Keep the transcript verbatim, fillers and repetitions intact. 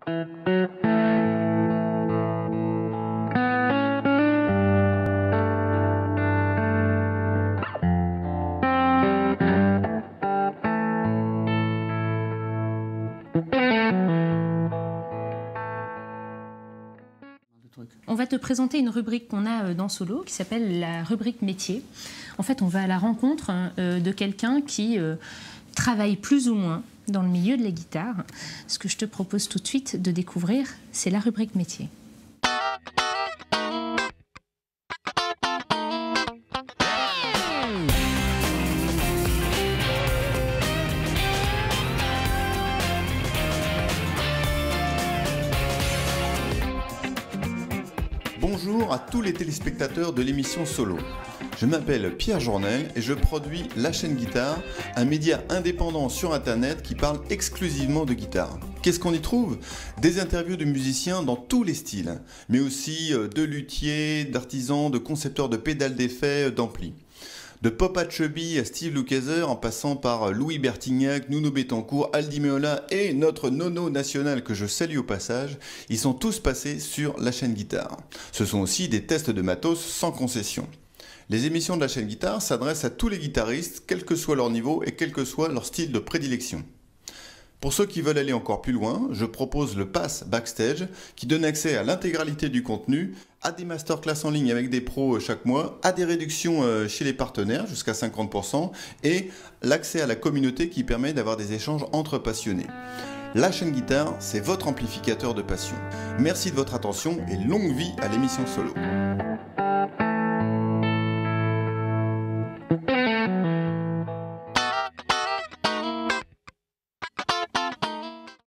On va te présenter une rubrique qu'on a dans Solo qui s'appelle la rubrique métier. En fait, on va à la rencontre de quelqu'un qui travaille plus ou moins dans le milieu de la guitare. Ce que je te propose tout de suite de découvrir, c'est la rubrique métier. Bonjour à tous les téléspectateurs de l'émission Solo. Je m'appelle Pierre Journel et je produis La Chaîne Guitare, un média indépendant sur internet qui parle exclusivement de guitare. Qu'est-ce qu'on y trouve? Des interviews de musiciens dans tous les styles, mais aussi de luthiers, d'artisans, de concepteurs de pédales d'effets, d'amplis. De Papa Chubby à Steve Lukather, en passant par Louis Bertignac, Nuno Bettencourt, Aldi Meola et notre Nono national que je salue au passage, ils sont tous passés sur La Chaîne Guitare. Ce sont aussi des tests de matos sans concession. Les émissions de La Chaîne Guitare s'adressent à tous les guitaristes, quel que soit leur niveau et quel que soit leur style de prédilection. Pour ceux qui veulent aller encore plus loin, je propose le Pass Backstage qui donne accès à l'intégralité du contenu, à des masterclass en ligne avec des pros chaque mois, à des réductions chez les partenaires jusqu'à cinquante pour cent et l'accès à la communauté qui permet d'avoir des échanges entre passionnés. La Chaîne Guitare, c'est votre amplificateur de passion. Merci de votre attention et longue vie à l'émission Solo.